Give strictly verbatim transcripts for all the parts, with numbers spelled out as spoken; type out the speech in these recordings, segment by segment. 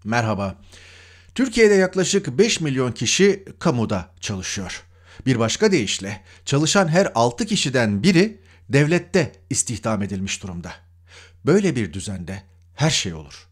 Merhaba. Türkiye'de yaklaşık beş milyon kişi kamuda çalışıyor. Bir başka deyişle çalışan her altı kişiden biri devlette istihdam edilmiş durumda. Böyle bir düzende her şey olur.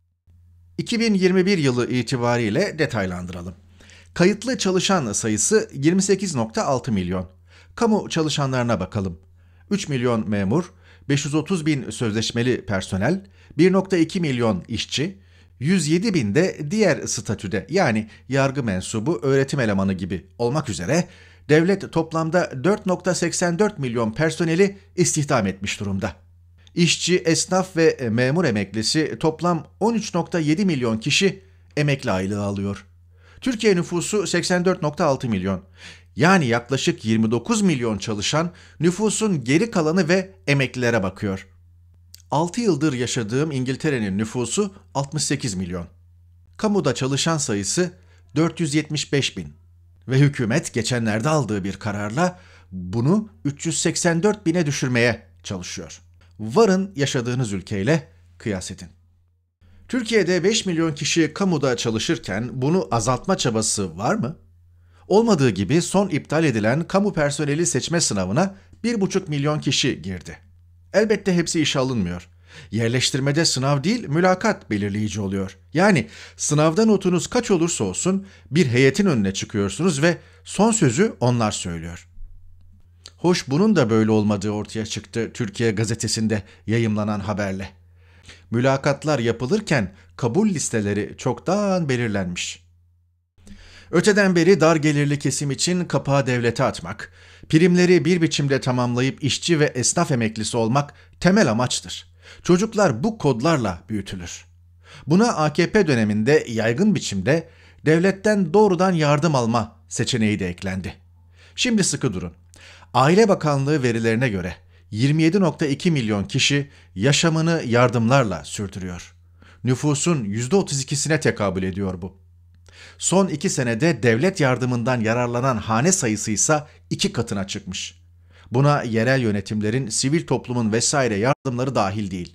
iki bin yirmi bir yılı itibariyle detaylandıralım. Kayıtlı çalışan sayısı yirmi sekiz virgül altı milyon. Kamu çalışanlarına bakalım. üç milyon memur, beş yüz otuz bin sözleşmeli personel, bir virgül iki milyon işçi, yüz yedi bin de diğer statüde yani yargı mensubu, öğretim elemanı gibi olmak üzere devlet toplamda dört virgül seksen dört milyon personeli istihdam etmiş durumda. İşçi, esnaf ve memur emeklisi toplam on üç virgül yedi milyon kişi emekli aylığı alıyor. Türkiye nüfusu seksen dört virgül altı milyon. Yani yaklaşık yirmi dokuz milyon çalışan nüfusun geri kalanı ve emeklilere bakıyor. altı yıldır yaşadığım İngiltere'nin nüfusu altmış sekiz milyon. Kamuda çalışan sayısı dört yüz yetmiş beş bin. Ve hükümet geçenlerde aldığı bir kararla bunu üç yüz seksen dört bine düşürmeye çalışıyor. Varın yaşadığınız ülkeyle kıyas edin. Türkiye'de beş milyon kişi kamuda çalışırken bunu azaltma çabası var mı? Olmadığı gibi son iptal edilen kamu personeli seçme sınavına bir buçuk milyon kişi girdi. Elbette hepsi işe alınmıyor. Yerleştirmede sınav değil, mülakat belirleyici oluyor. Yani sınavda notunuz kaç olursa olsun bir heyetin önüne çıkıyorsunuz ve son sözü onlar söylüyor. Hoş, bunun da böyle olmadığı ortaya çıktı Türkiye Gazetesi'nde yayımlanan haberle. Mülakatlar yapılırken kabul listeleri çoktan belirlenmiş. Öteden beri dar gelirli kesim için kapağı devlete atmak, primleri bir biçimde tamamlayıp işçi ve esnaf emeklisi olmak temel amaçtır. Çocuklar bu kodlarla büyütülür. Buna A K P döneminde yaygın biçimde devletten doğrudan yardım alma seçeneği de eklendi. Şimdi sıkı durun. Aile Bakanlığı verilerine göre yirmi yedi virgül iki milyon kişi yaşamını yardımlarla sürdürüyor. Nüfusun yüzde otuz ikisine tekabül ediyor bu. Son iki senede devlet yardımından yararlanan hane sayısı ise iki katına çıkmış. Buna yerel yönetimlerin, sivil toplumun vesaire yardımları dahil değil.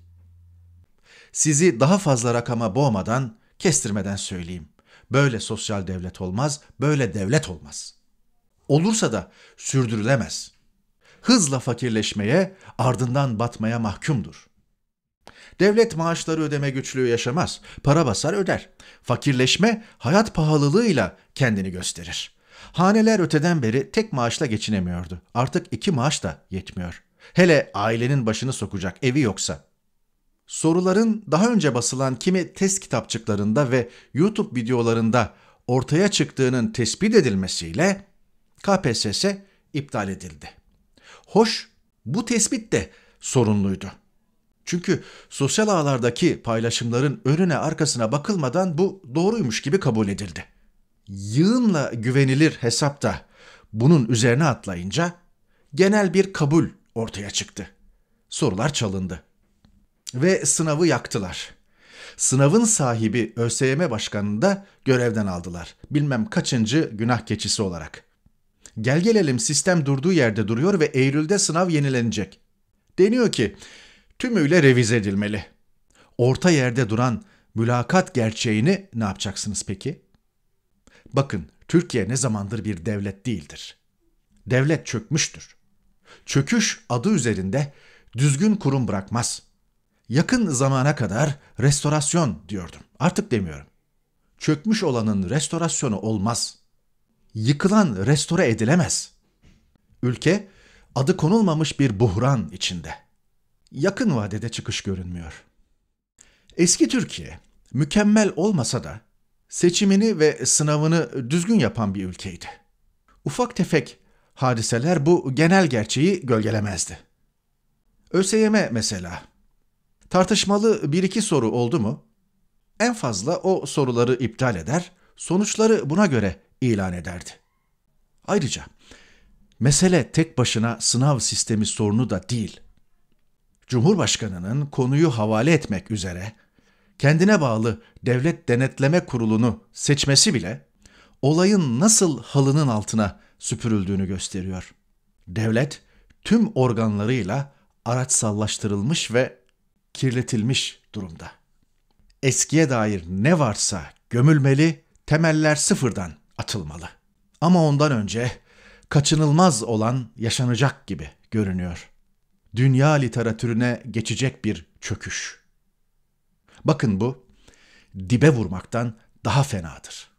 Sizi daha fazla rakama boğmadan, kestirmeden söyleyeyim. Böyle sosyal devlet olmaz, böyle devlet olmaz. Olursa da sürdürülemez. Hızla fakirleşmeye, ardından batmaya mahkumdur. Devlet maaşları ödeme güçlüğü yaşamaz, para basar öder. Fakirleşme hayat pahalılığıyla kendini gösterir. Haneler öteden beri tek maaşla geçinemiyordu. Artık iki maaş da yetmiyor. Hele ailenin başını sokacak evi yoksa. Soruların daha önce basılan kimi test kitapçıklarında ve YouTube videolarında ortaya çıktığının tespit edilmesiyle K P S S iptal edildi. Hoş, bu tespit de sorunluydu. Çünkü sosyal ağlardaki paylaşımların önüne arkasına bakılmadan bu doğruymuş gibi kabul edildi. Yığınla güvenilir hesap da bunun üzerine atlayınca genel bir kabul ortaya çıktı. Sorular çalındı. Ve sınavı yaktılar. Sınavın sahibi ÖSYM Başkanı'nı da görevden aldılar. Bilmem kaçıncı günah keçisi olarak. Gel gelelim sistem durduğu yerde duruyor ve Eylül'de sınav yenilenecek. Deniyor ki tümüyle revize edilmeli. Orta yerde duran mülakat gerçeğini ne yapacaksınız peki? Bakın, Türkiye ne zamandır bir devlet değildir. Devlet çökmüştür. Çöküş adı üzerinde düzgün kurum bırakmaz. Yakın zamana kadar restorasyon diyordum. Artık demiyorum. Çökmüş olanın restorasyonu olmaz. Yıkılan restore edilemez. Ülke adı konulmamış bir buhran içinde. Yakın vadede çıkış görünmüyor. Eski Türkiye mükemmel olmasa da seçimini ve sınavını düzgün yapan bir ülkeydi. Ufak tefek hadiseler bu genel gerçeği gölgelemezdi. ÖSYM mesela. Tartışmalı bir iki soru oldu mu? En fazla o soruları iptal eder, sonuçları buna göre ilan ederdi. Ayrıca mesele tek başına sınav sistemi sorunu da değil. Cumhurbaşkanının konuyu havale etmek üzere kendine bağlı Devlet Denetleme Kurulu'nu seçmesi bile olayın nasıl halının altına süpürüldüğünü gösteriyor. Devlet tüm organlarıyla araçsallaştırılmış ve kirletilmiş durumda. eskiye dair ne varsa gömülmeli, temeller sıfırdan atılmalı. Ama ondan önce kaçınılmaz olan yaşanacak gibi görünüyor. Dünya literatürüne geçecek bir çöküş. Bakın bu, dibe vurmaktan daha fenadır.